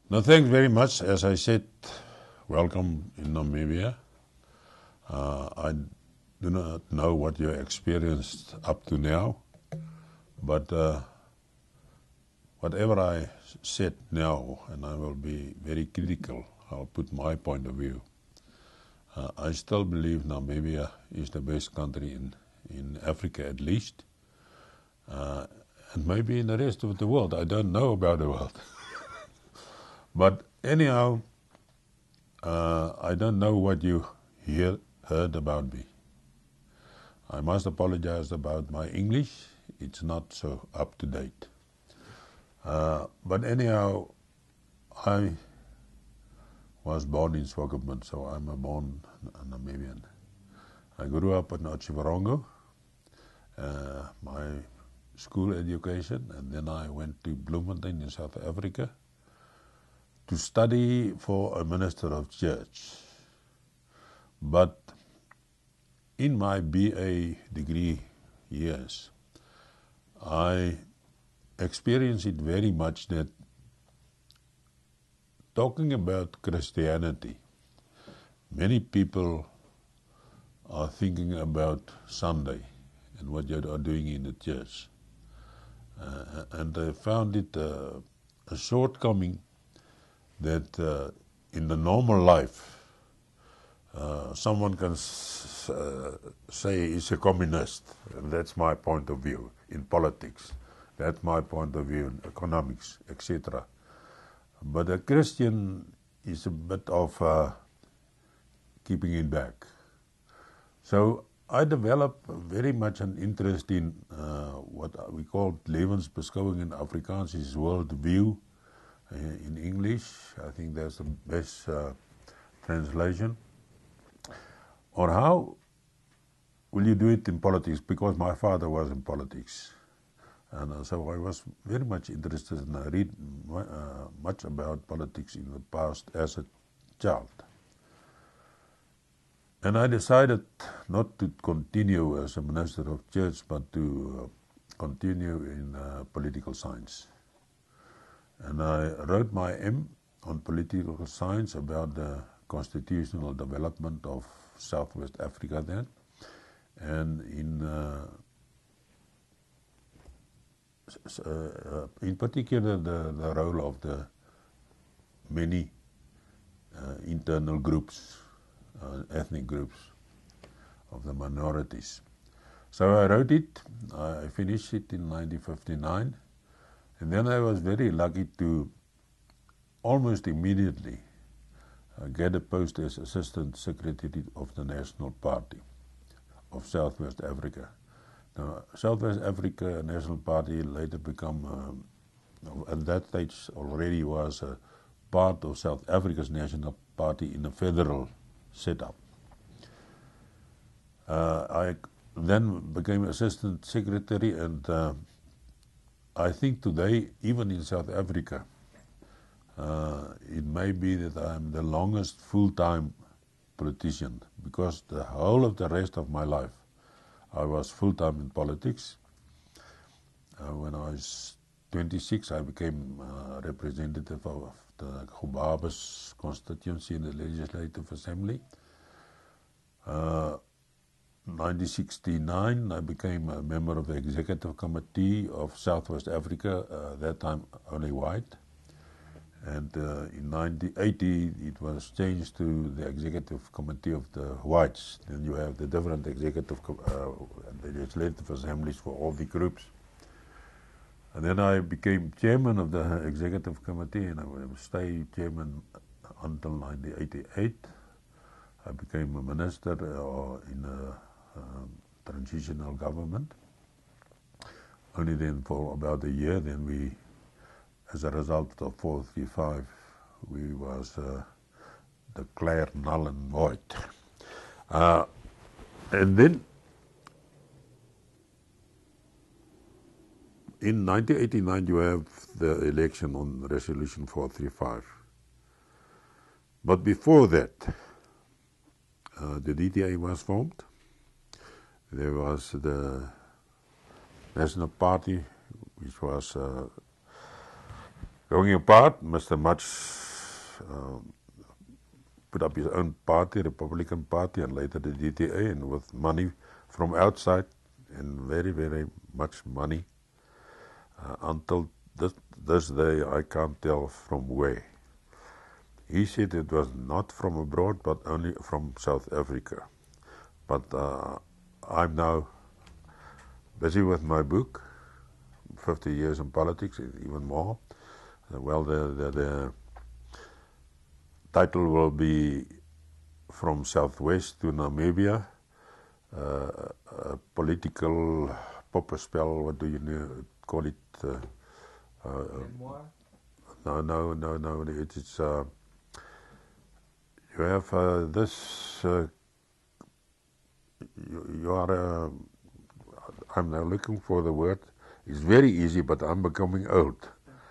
No, thanks very much. As I said, welcome in Namibia. I do not know what you experienced up to now, but whatever I said now, and I will be very critical, I'll put my point of view. I still believe Namibia is the best country in Africa at least, and maybe in the rest of the world. I don't know about the world. But anyhow, I don't know what you heard about me. I must apologize about my English. It's not so up to date. But anyhow, I was born in Swakopmund, so I'm a born Namibian. I grew up in Otjiwarongo, my school education, and then I went to Bloemfontein in South Africa to study for a minister of church. But in my BA degree years, I experienced it very much that talking about Christianity, many people are thinking about Sunday and what you are doing in the church. And I found it a shortcoming that in the normal life, someone can say he's a communist, and that's my point of view in politics. That's my point of view in economics, etc. But a Christian is a bit of keeping it back. So I developed very much an interest in what we call levensbeschouwing in Afrikaans, is worldview in English. I think that's the best translation. Or how will you do it in politics? Because my father was in politics. And so I was very much interested, and I read much about politics in the past as a child. And I decided not to continue as a minister of church, but to continue in political science. And I wrote my M on political science about the constitutional development of Southwest Africa then, and in particular the role of the many internal groups, ethnic groups of the minorities. So I wrote it, I finished it in 1959, and then I was very lucky to almost immediately get a post as Assistant Secretary of the National Party of Southwest Africa. Now, Southwest Africa National Party later become, at that stage already was a part of South Africa's National Party in a federal setup. I then became Assistant Secretary, and I think today, even in South Africa, it may be that I'm the longest full-time politician, because the whole of the rest of my life I was full-time in politics. When I was 26, I became representative of the Gobabis constituency in the Legislative Assembly. 1969, I became a member of the Executive Committee of Southwest Africa, that time only white. And in 1980, it was changed to the Executive Committee of the Whites. Then you have the different executive legislative assemblies for all the groups. And then I became chairman of the Executive Committee, and I will stay chairman until 1988. I became a minister in a transitional government. Only then for about a year, then we, as a result of 435, we was declared null and void. And then in 1989 you have the election on Resolution 435. But before that, the DTA was formed. There was the National Party, which was Going apart, Mr. Much put up his own party, Republican Party, and later the DTA, and with money from outside, and very, very much money, until this day I can't tell from where. He said it was not from abroad, but only from South Africa. But I'm now busy with my book, 50 Years in Politics, even more. Well, the title will be From Southwest to Namibia, a political popperspel, what do you call it? Memoir? No, it's you have this, you are, I'm now looking for the word, it's very easy, but I'm becoming old.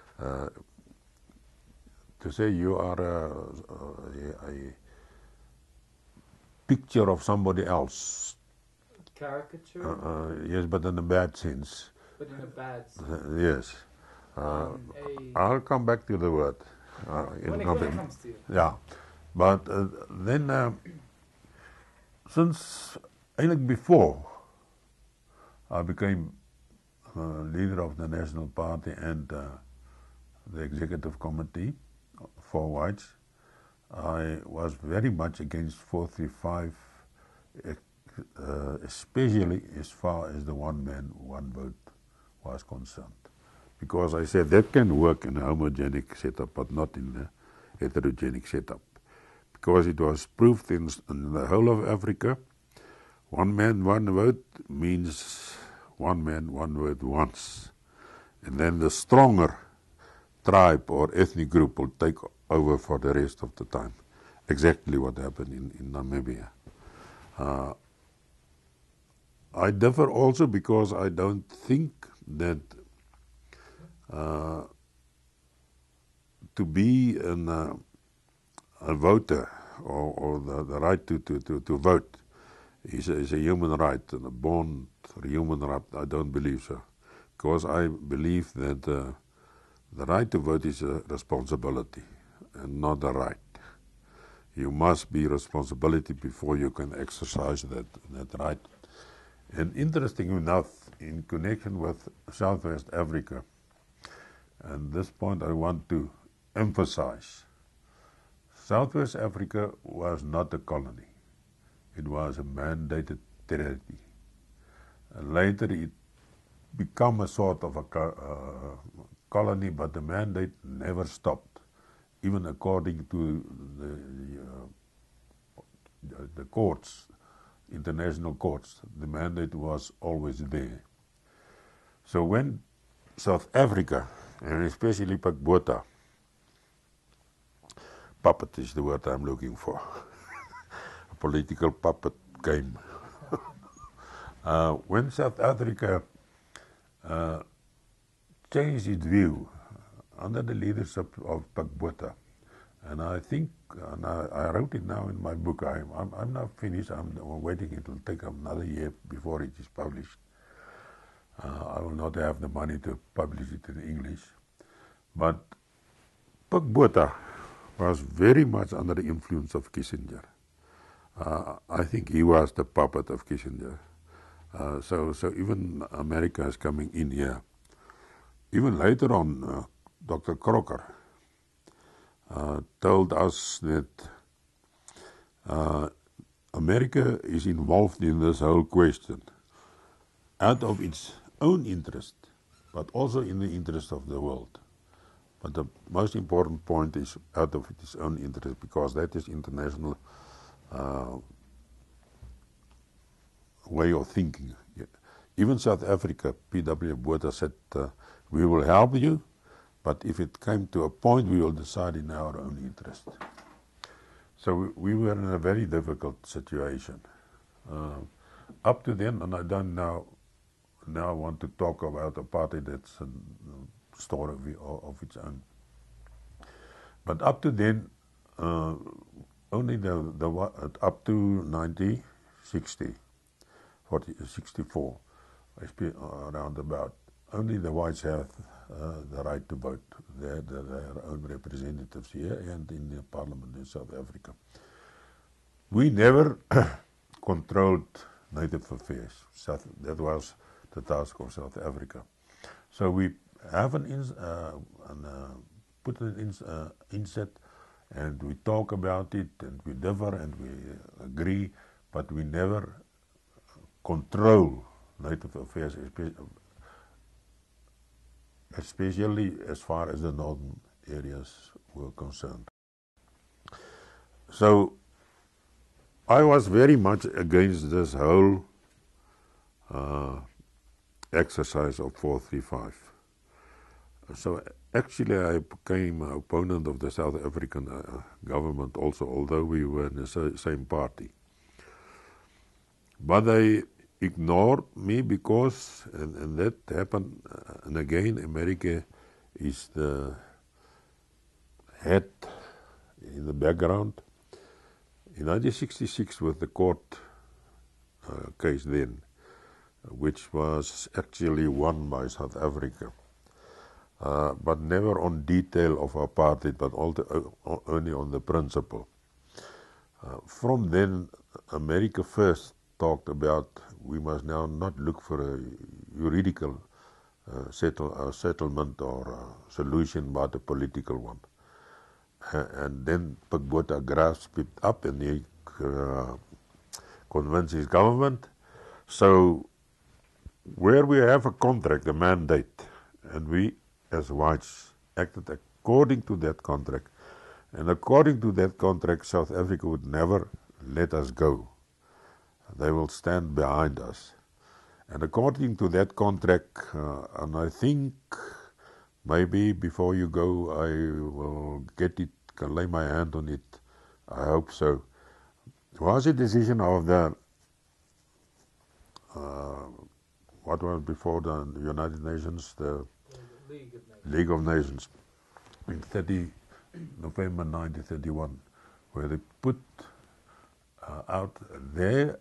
To say you are a picture of somebody else. Caricature? Yes, but in a bad sense. But in a bad sense. Yes. I'll come back to the word. When it comes to you. Yeah. But then, since, eigenlijk before I became leader of the National Party and the Executive Committee for Whites, I was very much against 435, especially as far as the one man, one vote was concerned. Because I said that can work in a homogenic setup, but not in a heterogenic setup. Because it was proved in the whole of Africa, one man, one vote means one man, one vote once. And then the stronger tribe or ethnic group will take over for the rest of the time. Exactly what happened in Namibia. I differ also because I don't think that to be a voter or the right to vote is a human right, and a born human right. I don't believe so. Because I believe that the right to vote is a responsibility and not a right. You must be responsibility before you can exercise that right. And interesting enough, in connection with Southwest Africa, and this point I want to emphasize, Southwest Africa was not a colony. It was a mandated territory. And later it became a sort of a colony, but the mandate never stopped. Even according to the courts, international courts, the mandate was always there. So when South Africa, and especially Botha, puppet is the word I'm looking for, a political puppet game. When South Africa changed its view under the leadership of Botha, and I think, and I wrote it now in my book, I'm not finished, I'm waiting, it will take another year before it is published. I will not have the money to publish it in English. But Botha was very much under the influence of Kissinger. I think he was the puppet of Kissinger. So even America is coming in here. Even later on, Dr. Crocker told us that America is involved in this whole question out of its own interest, but also in the interest of the world. But the most important point is out of its own interest, because that is international way of thinking. Even South Africa, P.W. Botha said, we will help you, but if it came to a point, we will decide in our own interest. So we were in a very difficult situation. Up to then, and I don't now want to talk about a party that's a story of its own. But up to then, only up to 1960, 64, around about, only the whites have the right to vote. They have their own representatives here and in the parliament in South Africa. We never controlled native affairs. That was the task of South Africa. So we have put an inset, and we talk about it, and we differ, and we agree, but we never control native affairs, especially as far as the northern areas were concerned. So I was very much against this whole exercise of 435. So actually I became an opponent of the South African government also, although we were in the same party. But they ignored me because, and that happened, and again America is the head in the background. In 1966 with the court case then, which was actually won by South Africa, but never on detail of apartheid, but only on the principle. From then, America first talked about we must now not look for a juridical settlement or solution, but a political one. And then Pik Botha grasped it up and he convinced his government. So where we have a contract, a mandate, and we as whites acted according to that contract, and according to that contract South Africa would never let us go. They will stand behind us. And according to that contract, and I think maybe before you go I will get it, can lay my hand on it, I hope so. It was a decision of the, what was before the United Nations, the League of Nations, in 30 November 1931, where they put out their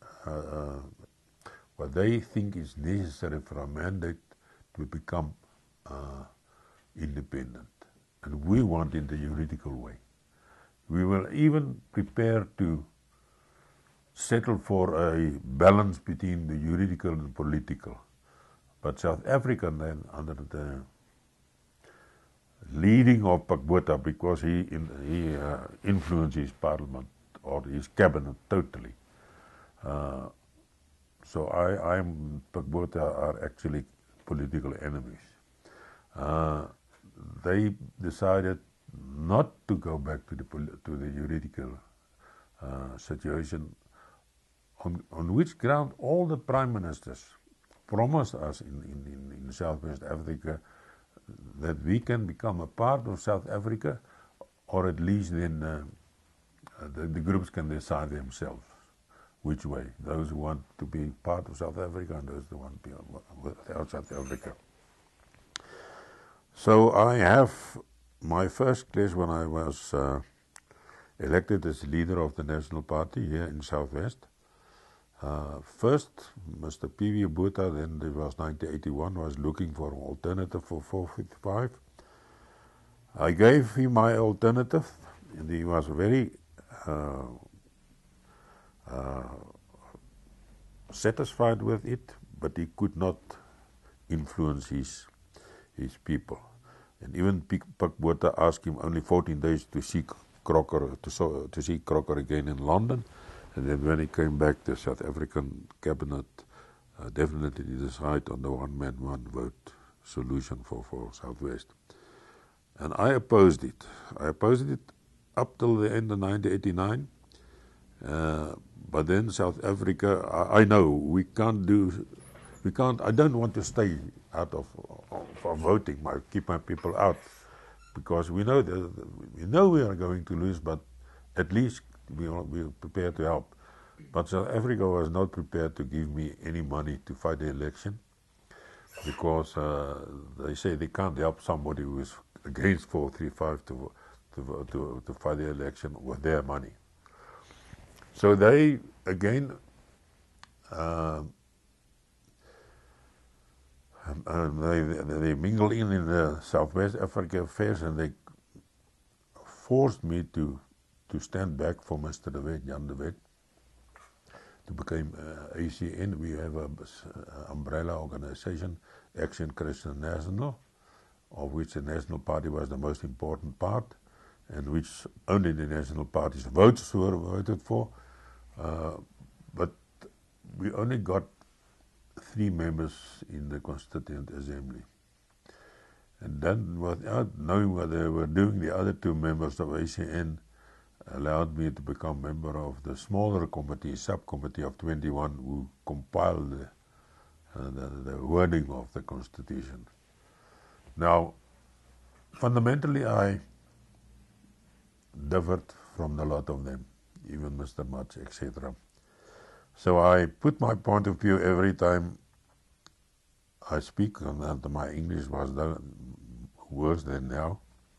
what they think is necessary for a mandate to become independent. And we want it the juridical way. We were even prepared to settle for a balance between the juridical and political. But South Africa then, under the leading of Pik Botha, because he influenced his parliament or his cabinet totally. So I and Pik Botha are actually political enemies. They decided not to go back to the juridical situation, on which ground all the prime ministers promised us in Southwest Africa that we can become a part of South Africa, or at least then the groups can decide themselves which way. Those who want to be part of South Africa and those who want to be without South Africa. So I have my first clash when I was elected as leader of the National Party here in Southwest. First, Mr. P.V. Botha, then it was 1981, was looking for an alternative for 455. I gave him my alternative, and he was very satisfied with it, but he could not influence his people. And even Pik Botha asked him only 14 days to see Crocker, to see Crocker again in London. And then when he came back, the South African cabinet definitely decided on the one-man, one-vote solution for Southwest. And I opposed it. I opposed it up till the end of 1989. But then South Africa, I know we can't, I don't want to stay out of voting, keep my people out, because we know we are going to lose, but at least we are prepared to help. But South Africa was not prepared to give me any money to fight the election, because they say they can't help somebody who is against 435 to fight the election with their money. So they again They mingled in the Southwest Africa affairs, and they forced me to stand back for Mr. De Wet, Jan De Wet, to become ACN. We have an umbrella organization, Action Christian National, of which the National Party was the most important part, and which only the National Party's votes were voted for. But we only got 3 members in the Constituent Assembly. And then, without knowing what they were doing, the other 2 members of ACN allowed me to become member of the smaller committee, subcommittee of 21, who compiled the wording of the Constitution. Now, fundamentally, I differed from a lot of them, even Mr. Mats, etc. So I put my point of view every time I speak, and my English was worse than now.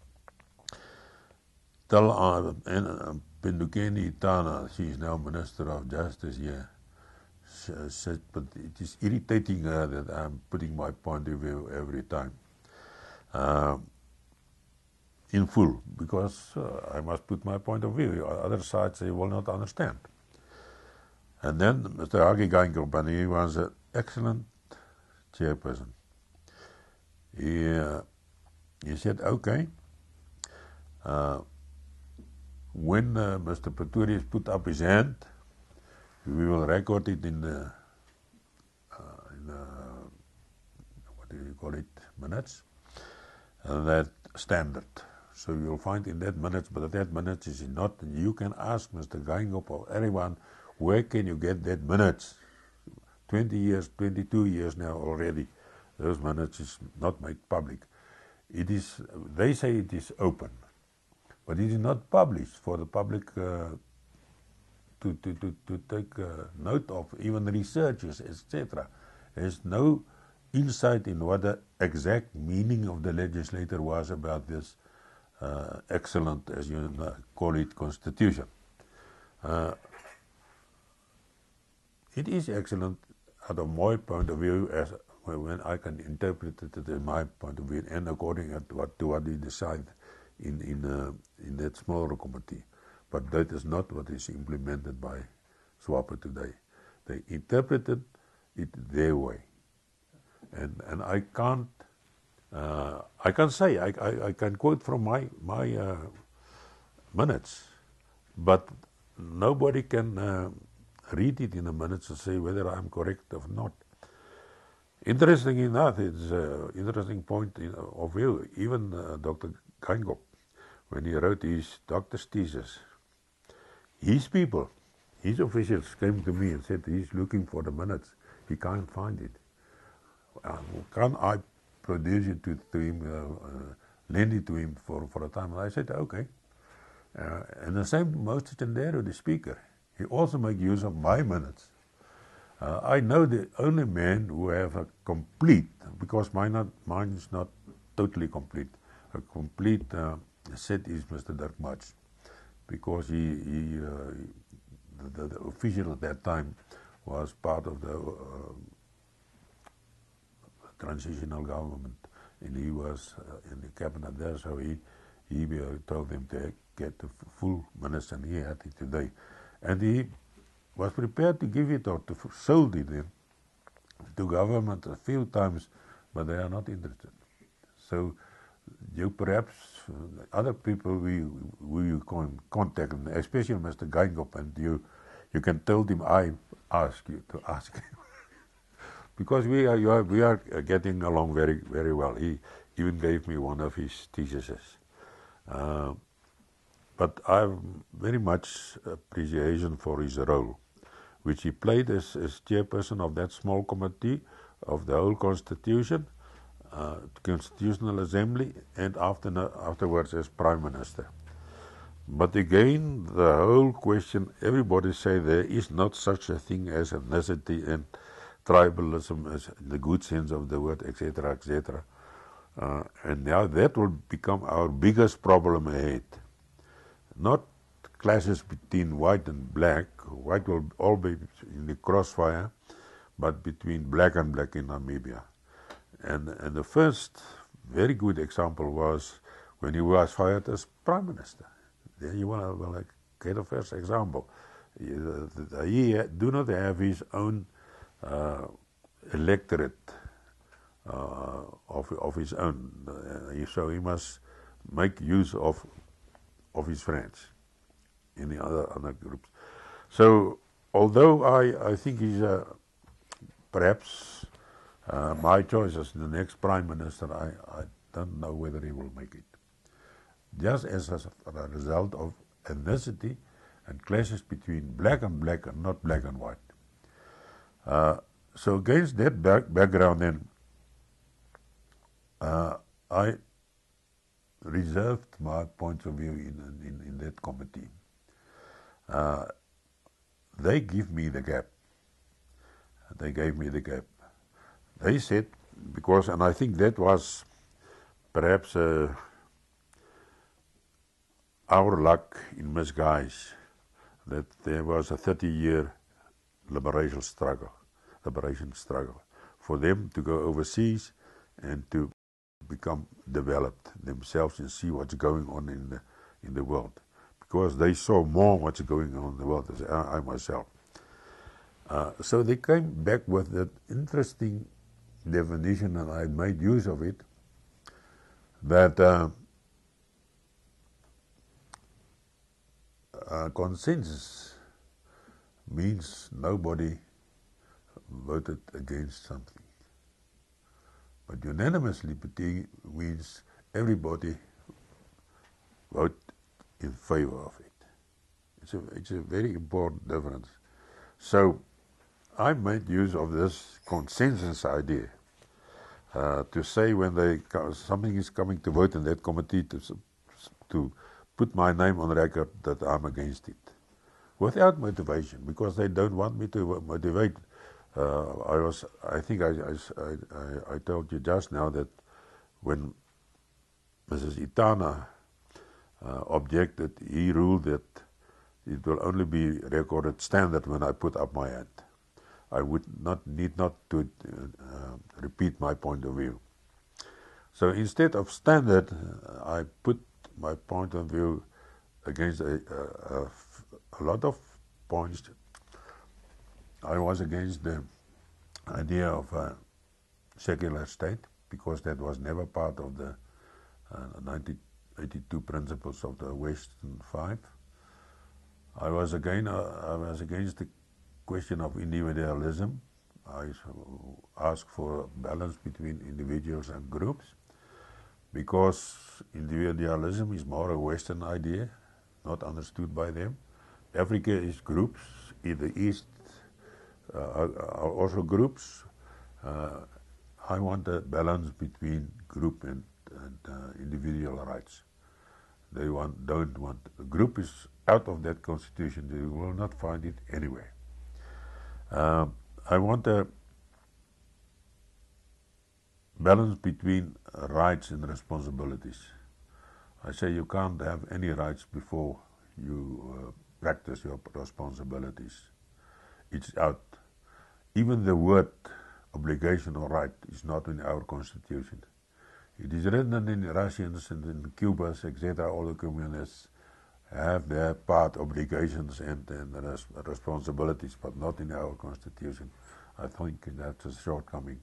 Tell Pendukeni Tana, she is now Minister of Justice here, said, but it is irritating her that I'm putting my point of view every time in full, because I must put my point of view. Other sides, they will not understand. And then Mr. Hagi Geinkamp, and he was an excellent chairperson. He said, okay, when Mr. Pretorius put up his hand, we will record it in the what do you call it, minutes, that standard. So you'll find in that minutes, but that minutes is not, you can ask Mr. Geinkamp or anyone, where can you get that minutes? 20 years, 22 years now already, those minutes is not made public. It is, they say it is open, but it is not published for the public to take note of, even researchers, etc. There's no insight in what the exact meaning of the legislator was about this excellent, as you call it, Constitution. It is excellent out of my point of view, as when I can interpret it in my point of view, and according to what we decide in that smaller committee. But that is not what is implemented by SWAPO today. They interpreted it their way, and I can't. I can say I can quote from my minutes, but nobody can read it in the minutes and say whether I'm correct or not. Interesting enough, it's an interesting point of view. Even Dr. Geinkamp, when he wrote his doctor's thesis, his people, his officials came to me and said he's looking for the minutes. He can't find it. Can I produce it to him, lend it to him for a time? And I said, okay. And the same Moses Tendero, the speaker, he also make use of my minutes. I know the only man who have a complete, because mine is not totally complete, a complete set is Mr. Dirk Mats, because the official at that time was part of the transitional government, and he was in the cabinet there, so he told them to get the full minutes, and he had it today. And he was prepared to give it or to sold it to government a few times, but they are not interested. So you perhaps, other people who you can contact, especially Mr. Geinkamp, and you can tell him I ask you to ask him. Because we are getting along very, very well. He even gave me one of his theses. But I have very much appreciation for his role, which he played as chairperson of that small committee of the whole Constitution, Constitutional Assembly, and afterwards as Prime Minister. But again, the whole question, everybody say there is not such a thing as ethnicity and tribalism as in the good sense of the word, etc., etc. And now that will become our biggest problem ahead. Not clashes between white and black. White will all be in the crossfire, but between black and black in Namibia. And the first very good example was when he was fired as Prime Minister. There you want to get a first example. He do not have his own electorate of his own. So he must make use of his friends in the other groups. So although I think he's perhaps my choice as the next Prime Minister, I don't know whether he will make it. Just as a result of ethnicity and clashes between black and not black and white. So against that background then, I reserved my point of view in that committee. They give me the gap. They gave me the gap. They said, because, and I think that was perhaps our luck in disguise, that there was a 30-year liberation struggle for them to go overseas and to become developed themselves and see what's going on in the world, because they saw more what's going on in the world as I myself. So they came back with that interesting definition, and I made use of it, that consensus means nobody voted against something. But unanimously means everybody vote in favor of it. It's a very important difference. So I made use of this consensus idea to say when something is coming to vote in that committee to put my name on record that I'm against it, without motivation, because they don't want me to motivate. I think I told you just now that when Mrs. Itana objected, he ruled that it will only be recorded standard when I put up my hand. I would need not to repeat my point of view. So instead of standard, I put my point of view against a lot of points. I was against the idea of a secular state, because that was never part of the 1982 principles of the Western Five. I was against the question of individualism. I asked for a balance between individuals and groups, because individualism is more a Western idea, not understood by them. Africa is groups, in the East are also groups. I want a balance between group and individual rights. They don't want. The group is out of that constitution. You will not find it anywhere. I want a balance between rights and responsibilities. I say you can't have any rights before you practice your responsibilities. It's out. Even the word obligation or right is not in our constitution. It is written in Russians and in Cubans, etc. All the communists have their part obligations and responsibilities, but not in our constitution. I think that's a shortcoming.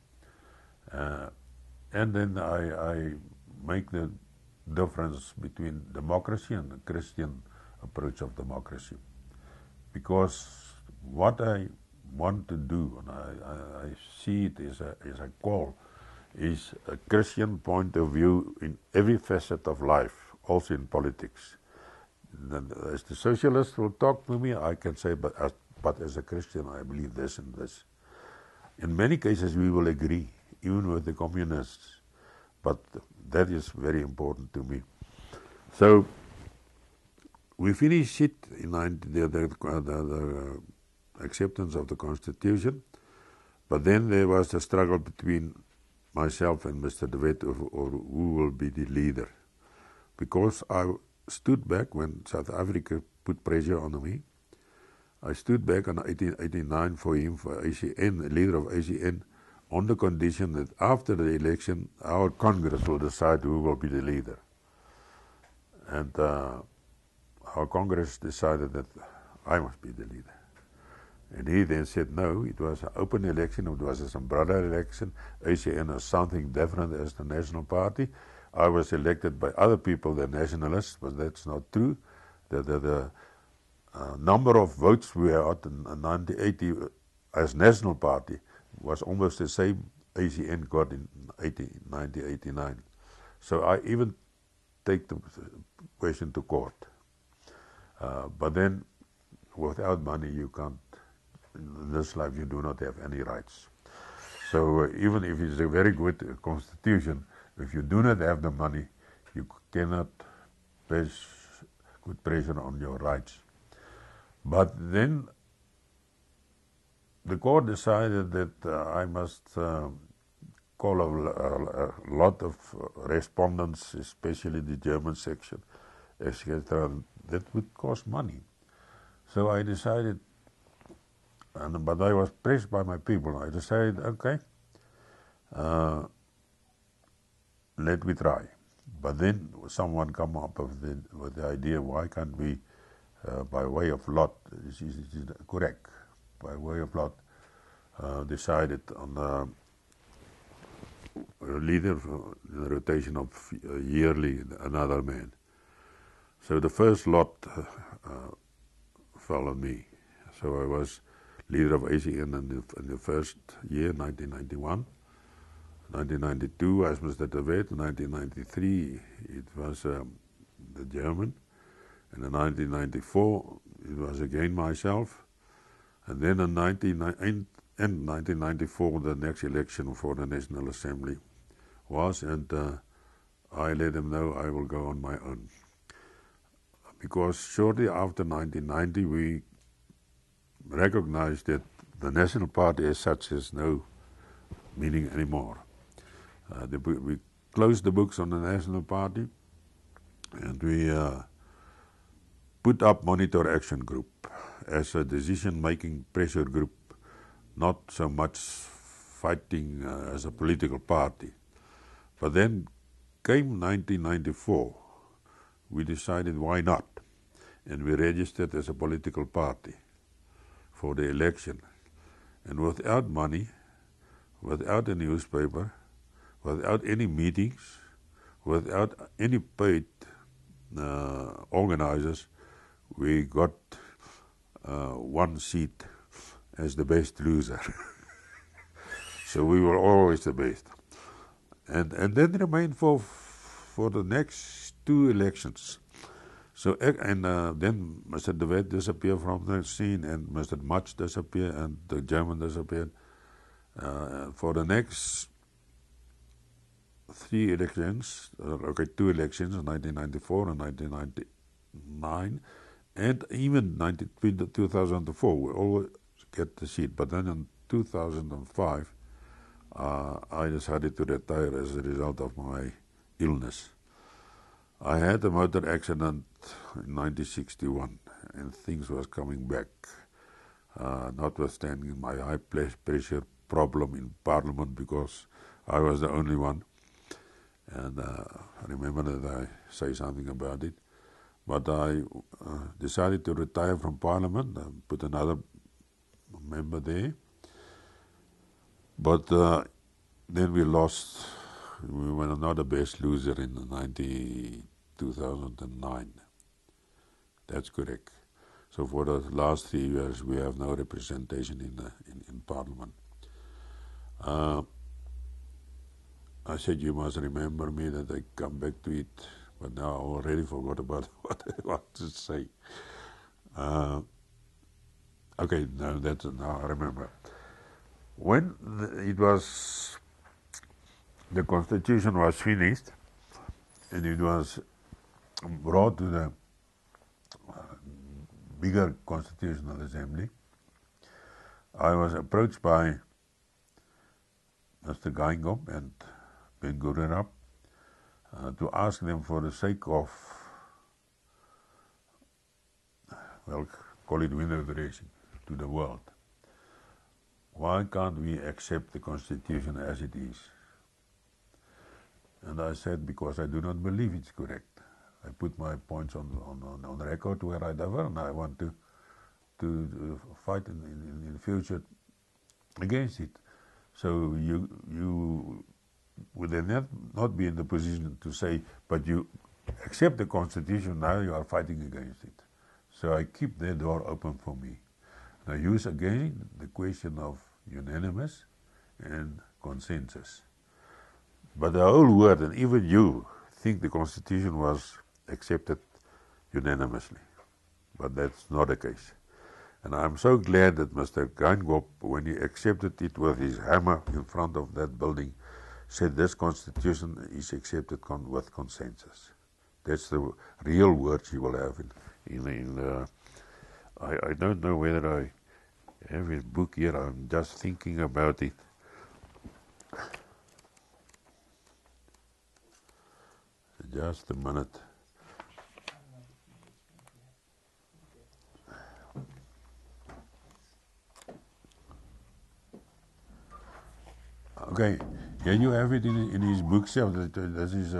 And then I make the difference between democracy and the Christian approach of democracy. Because what I want to do, and I see it as a call, is a Christian point of view in every facet of life, also in politics. As the socialists will talk to me, I can say, but as a Christian, I believe this and this. In many cases, we will agree, even with the communists, but that is very important to me. So we finished it in the acceptance of the Constitution, but then there was a struggle between myself and Mr. De Wet or who will be the leader, because I stood back when South Africa put pressure on me. I stood back in 1889 for him, for ACN, the leader of ACN, on the condition that after the election, our Congress will decide who will be the leader. And our Congress decided that I must be the leader. And he then said, no, it was an open election, it was an umbrella election. ACN is something different as the National Party. I was elected by other people than nationalists, but that's not true. The number of votes we had in 1980 as National Party was almost the same ACN got in 1989. So I even take the question to court. But then, without money, you can't. In this life, you do not have any rights. So even if it's a very good constitution, if you do not have the money, you cannot place good pressure on your rights. But then the court decided that I must call a lot of respondents, especially the German section, etc. That would cost money. So I decided, but I was pressed by my people. I decided, okay, let me try. But then someone come up with the idea, why can't we, by way of lot, is correct, by way of lot, decided on a leader, the rotation of yearly another man. So the first lot fell on me. So I was leader of ACN in the first year, 1991. 1992, as Mr. De Wet. 1993, it was the German. And in 1994, it was again myself. And then in 1994, the next election for the National Assembly was, and I let them know I will go on my own. Because shortly after 1990, we recognized that the National Party as such has no meaning anymore. We closed the books on the National Party, and we put up Monitor Action Group as a decision-making pressure group, not so much fighting as a political party. But then came 1994, we decided why not, and we registered as a political party for the election. And without money, without a newspaper, without any meetings, without any paid organizers, we got one seat as the best loser. So we were always the best. And then remained for the next two elections. So then Mr. De Wet disappeared from the scene, and Mr. Much disappeared, and the German disappeared. For the next two elections, 1994 and 1999, and even 2004, we always get the seat. But then in 2005, I decided to retire as a result of my illness. I had a motor accident in 1961, and things was coming back, notwithstanding my high pressure problem in Parliament, because I was the only one. And I remember that I say something about it. But I decided to retire from Parliament and put another member there. But then we lost. We were not the best loser in 2009. That's correct. So for the last 3 years, we have no representation in Parliament. I said, you must remember me, that I come back to it, but now I already forgot about what I want to say. Okay, now I remember. When the Constitution was finished, and it was brought to the bigger Constitutional Assembly, I was approached by Mr. Gaingom and Ben Gurerab to ask them, for the sake of, well, call it window dressing to the world, why can't we accept the Constitution as it is? And I said, because I do not believe it's correct. I put my points on record where I differ, and I want to fight in the future against it. So you would then not be in the position to say, but you accept the Constitution, now you are fighting against it. So I keep the door open for me. And I use again the question of unanimous and consensus. But the whole world, and even you, think the Constitution was accepted unanimously. But that's not the case. And I'm so glad that Mr. Geingob, when he accepted it with his hammer in front of that building, said this Constitution is accepted with consensus. That's the real words he will have I don't know whether I have his book here. I'm just thinking about it. Just a minute. Okay, here you have it in his bookshelf. This is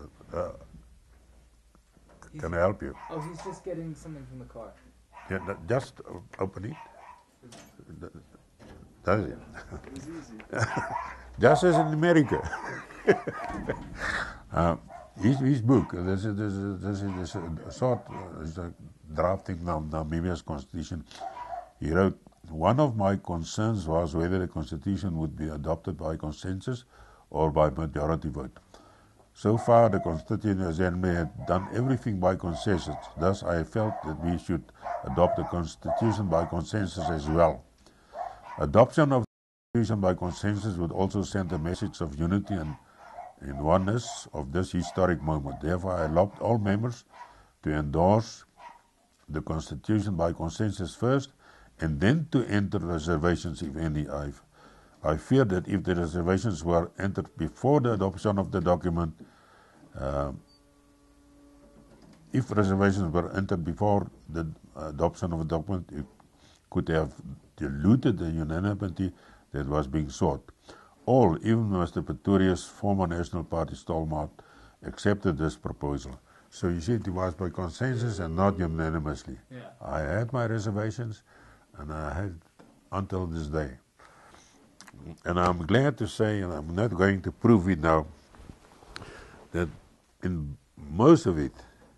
can I help you? Oh, he's just getting something from the car. Yeah, just open it. That's it. It was easy. Just as in America. His book, this is a short drafting of Namibia's constitution. He wrote, one of my concerns was whether the constitution would be adopted by consensus or by majority vote. So far, the Constituent Assembly had done everything by consensus. Thus, I felt that we should adopt the Constitution by consensus as well. Adoption of the Constitution by consensus would also send a message of unity and oneness of this historic moment. Therefore, I lobbied all members to endorse the Constitution by consensus first, and then to enter reservations, if any. I fear that if the reservations were entered before the adoption of the document, if reservations were entered before the adoption of the document, it could have diluted the unanimity that was being sought. All, even Mr. Pretorius, former National Party stalwart, accepted this proposal. So you see, it was by consensus and not unanimously. Yeah. I had my reservations, and I had until this day. And I'm glad to say, and I'm not going to prove it now, that in most of it,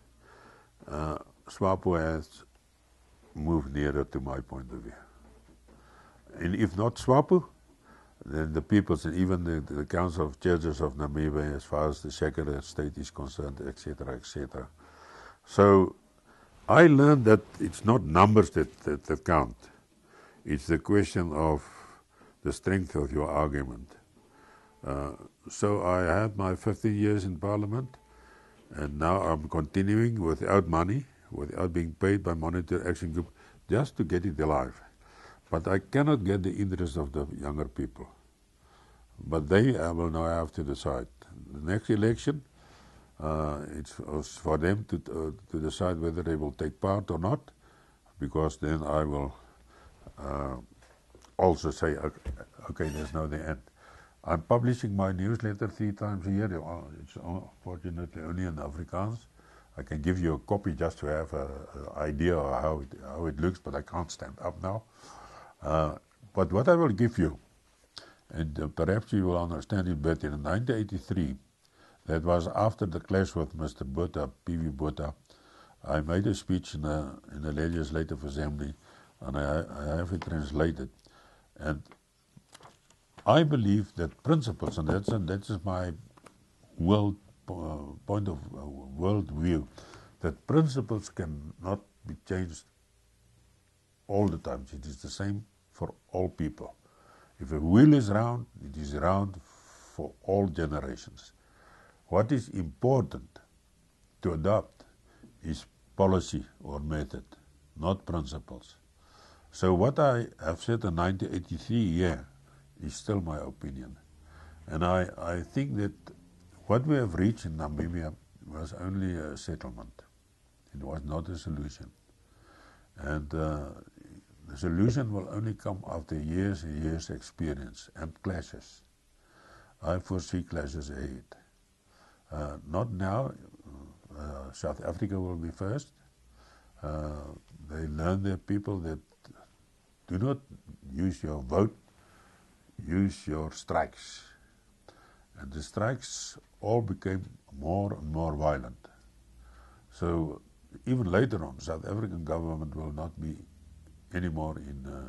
SWAPO has moved nearer to my point of view. And if not SWAPO, then the peoples and even the Council of Churches of Namibia, as far as the secular state is concerned, etc., etc. So I learned that it's not numbers that count. It's the question of the strength of your argument. So I had my 15 years in Parliament, and now I'm continuing without money, without being paid by Monetary Action Group, just to get it alive. But I cannot get the interest of the younger people. But they will now have to decide. The next election, it's for them to decide whether they will take part or not, because then I will also say, okay, there's now the end. I'm publishing my newsletter 3 times a year. It's unfortunately only in Afrikaans. I can give you a copy just to have an idea of how it looks, but I can't stand up now. But what I will give you, and perhaps you will understand it better, in 1983, that was after the clash with Mr. Botha, P.V. Botha, I made a speech in the Legislative Assembly, and I have it translated. And I believe that principles, and that is my point of world view, that principles cannot be changed all the time. It is the same for all people. If a wheel is round, it is round for all generations. What is important to adopt is policy or method, not principles. So what I have said in 1983 here is still my opinion. And I think that what we have reached in Namibia was only a settlement. It was not a solution. And the solution will only come after years and years experience and clashes. I foresee clashes ahead. Not now. South Africa will be first. They learn their people that do not use your vote, use your strikes. And the strikes all became more and more violent. So even later on, South African government will not be anymore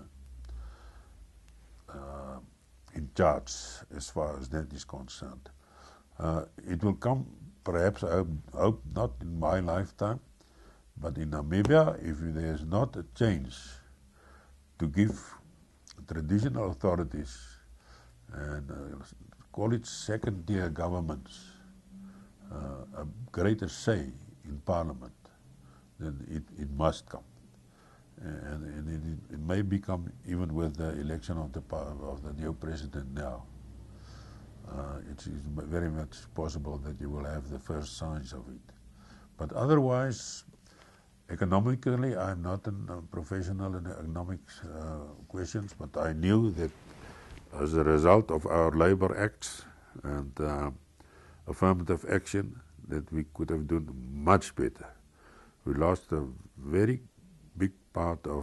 in charge as far as that is concerned. It will come, perhaps, I hope not in my lifetime, but in Namibia, if there is not a change to give traditional authorities and call it second-tier governments a greater say in Parliament, then it must come. And it may become, even with the election of the new president now, it is very much possible that you will have the first signs of it. But otherwise, economically, I'm not a professional in economics questions, but I knew that as a result of our labor acts and affirmative action, that we could have done much better. We lost a very big part of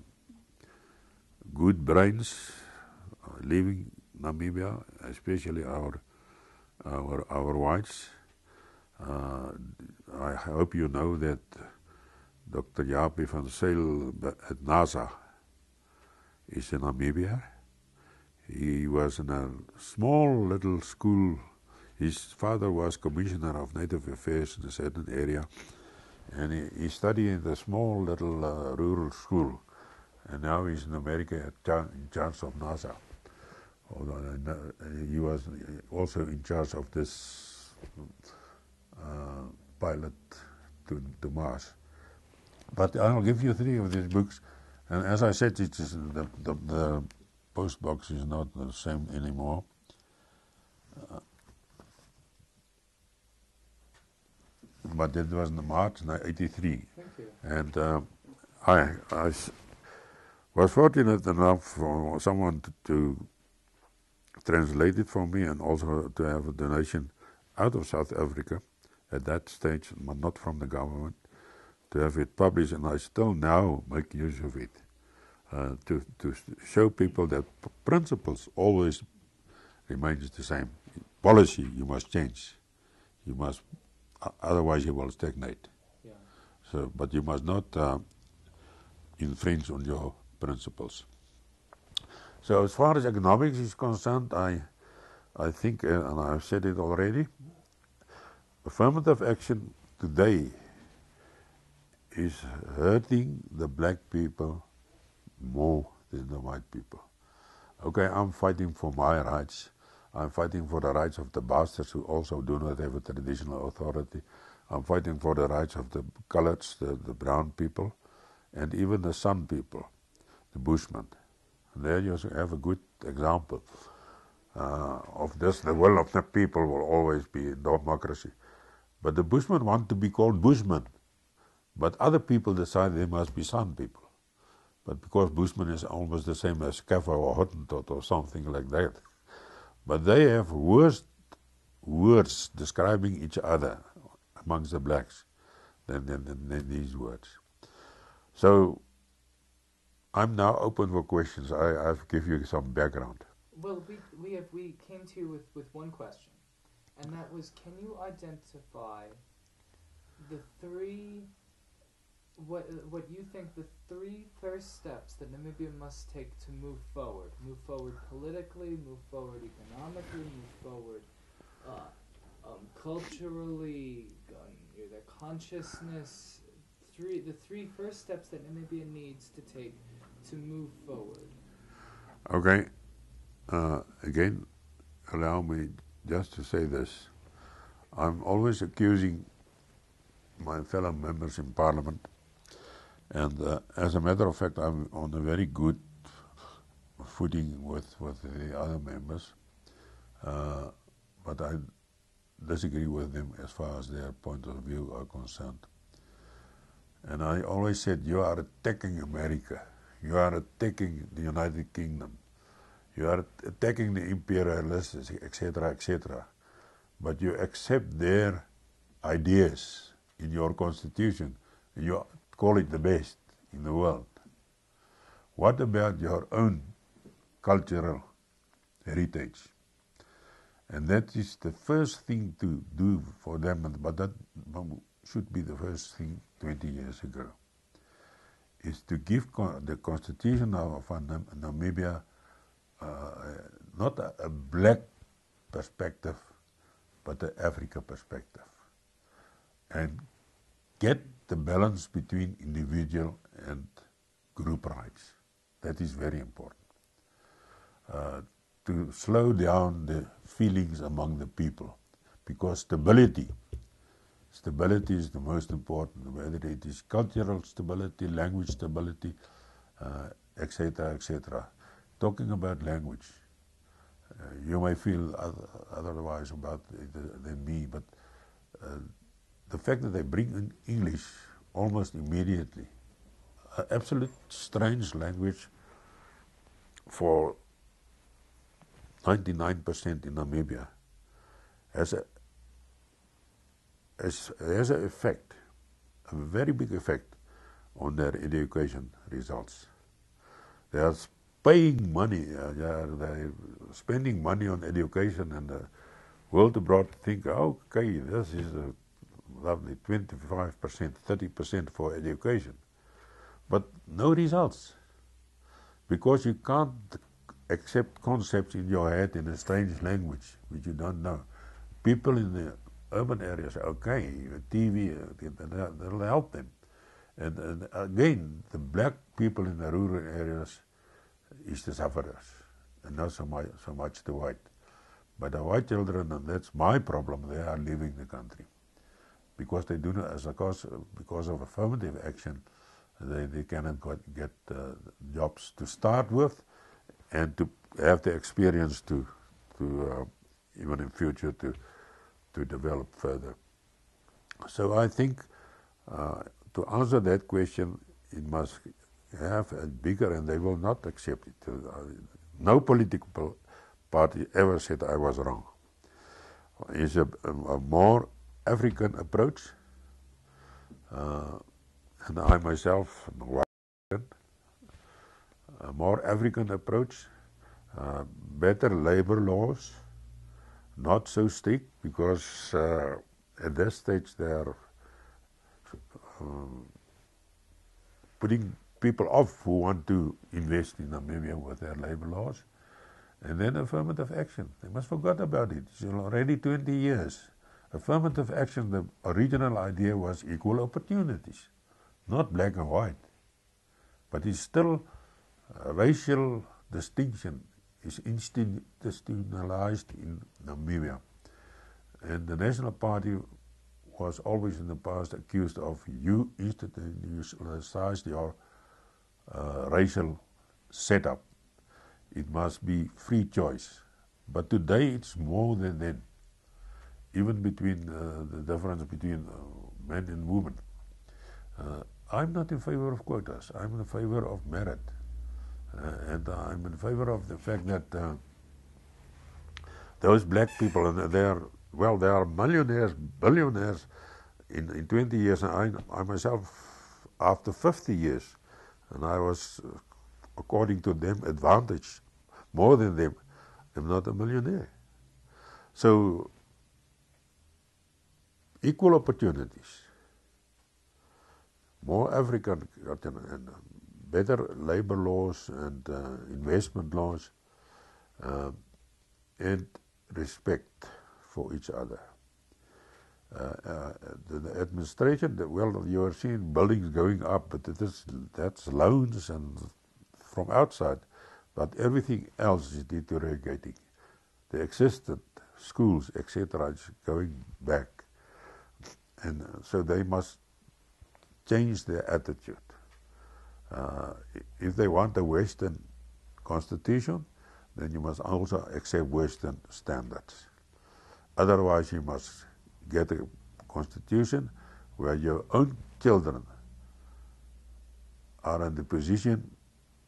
good brains leaving Namibia, especially our whites. I hope you know that Dr. Japie van Zyl at NASA is in Namibia. He was in a small little school. His father was Commissioner of Native Affairs in a certain area, and he studied in the small little rural school, and now he's in America in charge of NASA. He was also in charge of this pilot to Mars. But I'll give you 3 of these books, and as I said, it is the post box is not the same anymore. But it was in March 1983. Thank you. And I was fortunate enough for someone to translate it for me, and also to have a donation out of South Africa at that stage, but not from the government, to have it published, and I still now make use of it to show people that principles always remains the same. Policy you must change, you must, otherwise you will stagnate. Yeah. So, but you must not infringe on your principles. So as far as economics is concerned, I think, and I've said it already, affirmative action today is hurting the black people more than the white people. Okay, I'm fighting for my rights. I'm fighting for the rights of the bastards who also do not have a traditional authority. I'm fighting for the rights of the coloreds, the brown people, and even the San people, the Bushmen. And there you have a good example of this. The will of the people will always be in democracy. But the Bushmen want to be called Bushmen. But other people decide they must be San people. But because Bushman is almost the same as Kaffa or Hottentot or something like that. But they have worse words describing each other amongst the blacks than these words. So I'm now open for questions. I've give you some background. Well, we came to you with one question, and that was, can you identify the 3 what you think the 3 first steps that Namibia must take to move forward politically, move forward economically, move forward culturally, their consciousness, the 3 first steps that Namibia needs to take to move forward? Okay, again, allow me just to say this. I'm always accusing my fellow members in Parliament, and as a matter of fact, I'm on a very good footing with the other members, but I disagree with them as far as their point of view are concerned. And I always said, you are attacking America. You are attacking the United Kingdom. You are attacking the imperialists, etc., etc. But you accept their ideas in your constitution, and you call it the best in the world. What about your own cultural heritage? And that is the first thing to do for them, but that should be the first thing 20 years ago, is to give the constitution of Namibia not a black perspective, but an Africa perspective, and get the balance between individual and group rights. That is very important. To slow down the feelings among the people, because stability is the most important, whether it is cultural stability, language stability, etc., etc. Talking about language, you may feel otherwise about it than me, but the fact that they bring in English almost immediately, an absolute strange language for 99% in Namibia, has an effect, a very big effect on their education results. They are paying money, they're spending money on education, and the world abroad think, okay, this is a lovely 25%, 30% for education. But no results, because you can't accept concepts in your head in a strange language which you don't know. People in the urban areas, okay, TV, that'll help them. And again, the black people in the rural areas is the sufferers, and not so much the white. But the white children, and that's my problem, they are leaving the country. Because they do not, because of affirmative action, they cannot get jobs to start with, and to have the experience to even in future to develop further. So I think to answer that question, it must have a bigger, and they will not accept it. No political party ever said I was wrong. It's a more African approach, and I myself am white. A more African approach, better labor laws, not so strict, because at this stage they are putting people off who want to invest in Namibia with their labor laws. And then affirmative action. They must forget about it. It's already 20 years. Affirmative action, the original idea was equal opportunities, not black and white. But it's still racial distinction is institutionalized in Namibia. And the National Party was always in the past accused of you institutionalized your racial setup. It must be free choice. But today it's more than then, even between the difference between men and women. I'm not in favor of quotas. I'm in favor of merit. And I'm in favor of the fact that those black people, and they are millionaires, billionaires in 20 years. And I myself, after 50 years, and I was, according to them, advantaged more than them. I'm not a millionaire. So, equal opportunities, more African, and better labor laws and investment laws, and respect for each other. The administration, you are seeing buildings going up, but that's loans and from outside, but everything else is deteriorating. The existent schools, etc., is going back, and so they must change their attitude. If they want a Western constitution, then you must also accept Western standards. Otherwise, you must get a constitution where your own children are in the position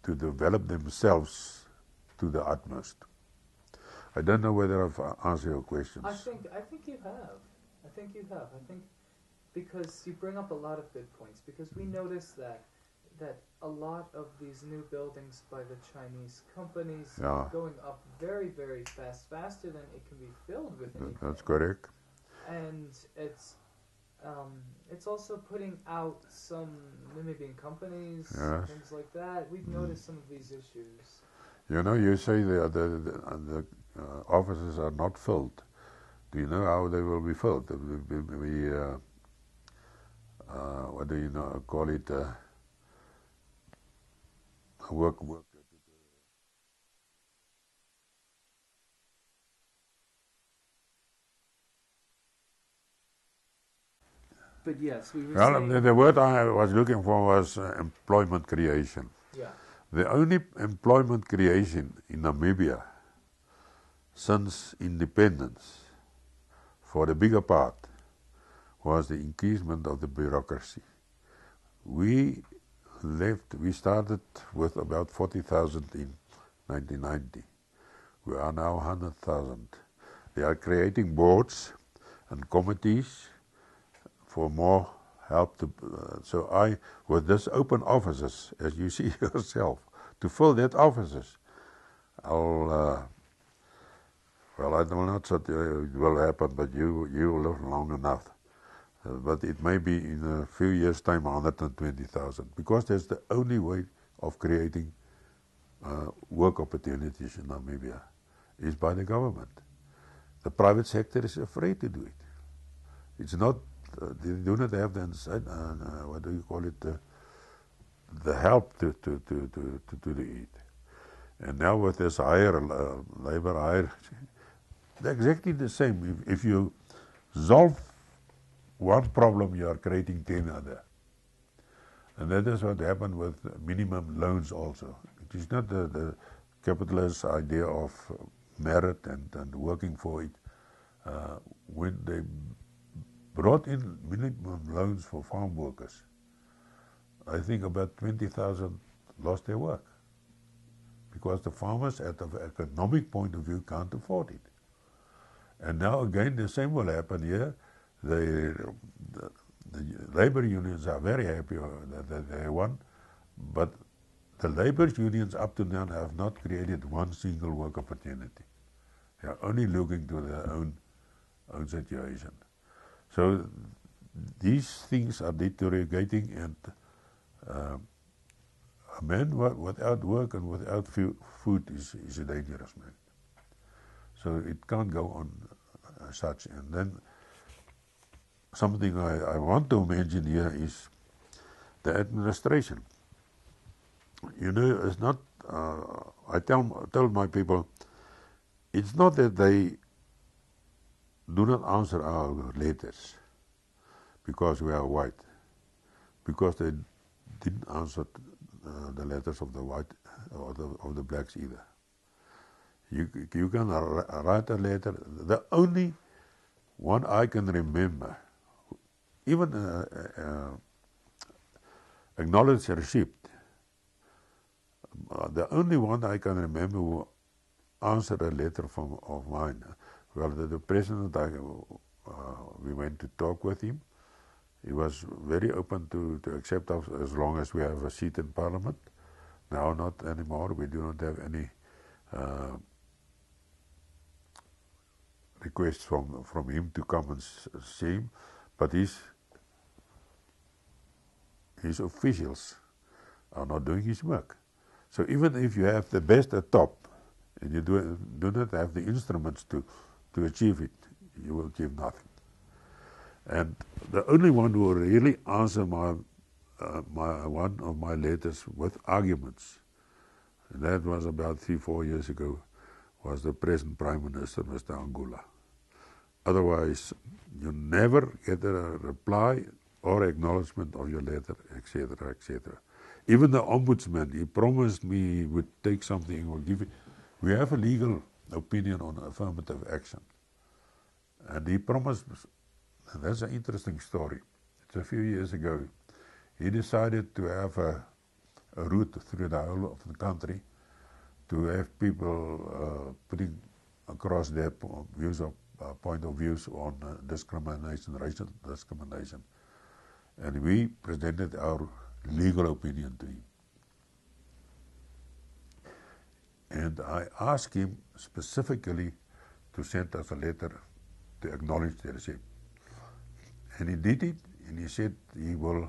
to develop themselves to the utmost. I don't know whether I've answered your questions. I think you have. I think you have. I think because you bring up a lot of good points. Because we notice that a lot of these new buildings by the Chinese companies are going up very, very fast, faster than it can be filled with anything. That's correct. And it's also putting out some Namibian companies, things like that. We've noticed some of these issues. You know, you say the offices are not filled. Do you know how they will be filled? What do you call it? Work. But yes, we were saying... Well, the word I was looking for was employment creation. Yeah. The only employment creation in Namibia since independence, for the bigger part, was the increasement of the bureaucracy. We started with about 40,000 in 1990. We are now 100,000. They are creating boards and committees for more help. With this open offices, as you see yourself, to fill that offices, I will not say it will happen, but you will live long enough. But it may be in a few years' time 120,000, because that's the only way of creating work opportunities in Namibia, is by the government. The private sector is afraid to do it. It's not, they do not have the the help to do it. And now with this labor hire, they're exactly the same. If you solve one problem, you are creating 10 other. And that is what happened with minimum loans also. It is not the capitalist idea of merit and working for it. When they brought in minimum loans for farm workers, I think about 20,000 lost their work, because the farmers, at an economic point of view, can't afford it. And now again the same will happen here. The labor unions are very happy that they won, but the labor unions up to now have not created one single work opportunity. They are only looking to their own situation. So these things are deteriorating, and a man without work and without food is a dangerous man. So it can't go on such. And then something I want to mention here is the administration. You know, it's not, I tell my people, it's not that they do not answer our letters because we are white, because they didn't answer the letters of the white or of the blacks either. You can write a letter. The only one I can remember, even acknowledged receipt, the only one I can remember who answered a letter of mine, well, the president, we went to talk with him. He was very open to accept us as long as we have a seat in Parliament. Now not anymore. We do not have any requests from him to come and see him, but his officials are not doing his work. So even if you have the best at top, and you do not have the instruments to achieve it, you will achieve nothing. And the only one who really answered one of my letters with arguments, and that was about 3-4 years ago, was the present Prime Minister, Mr. Angula. Otherwise, you never get a reply or acknowledgement of your letter, etc., etc. Even the Ombudsman, he promised me he would take something or give it. We have a legal opinion on affirmative action. And he promised, and that's an interesting story. It's a few years ago. He decided to have a a route through the whole of the country to have people putting across their views of point of views on discrimination, racial discrimination. And we presented our legal opinion to him. And I asked him specifically to send us a letter to acknowledge the receipt. And he did it, and he said he will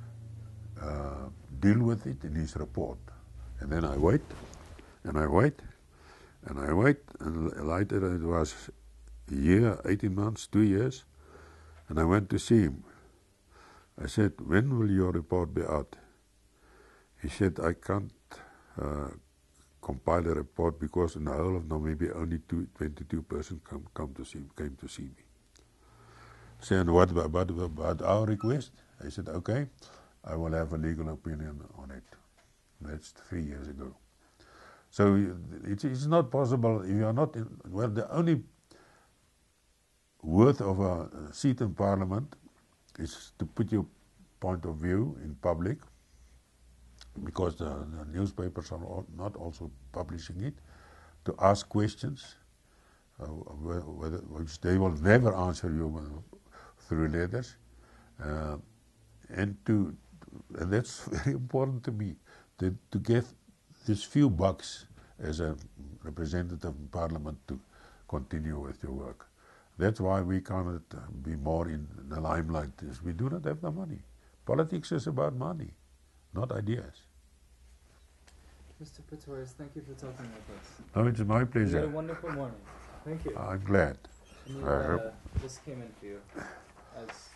deal with it in his report. And then I wait, and I wait, and I wait, and later it was a year, 18 months, 2 years, and I went to see him. I said, when will your report be out? He said, I can't compile a report because in the whole of Namibia only 22 persons came to see me. Saying, what about our request? I said, okay, I will have a legal opinion on it. That's 3 years ago. So it's not possible if you are not in, well, the only worth of a seat in Parliament is to put your point of view in public, because the newspapers are not also publishing it, to ask questions, which they will never answer you through letters, and that's very important to me, to get these few bucks as a representative in Parliament to continue with your work. That's why we cannot be more in the limelight. We do not have the money. Politics is about money, not ideas. Mr. Pretorius, thank you for talking with us. No, it's my You pleasure. had a wonderful morning. Thank you. I'm glad. And you, this came in for you as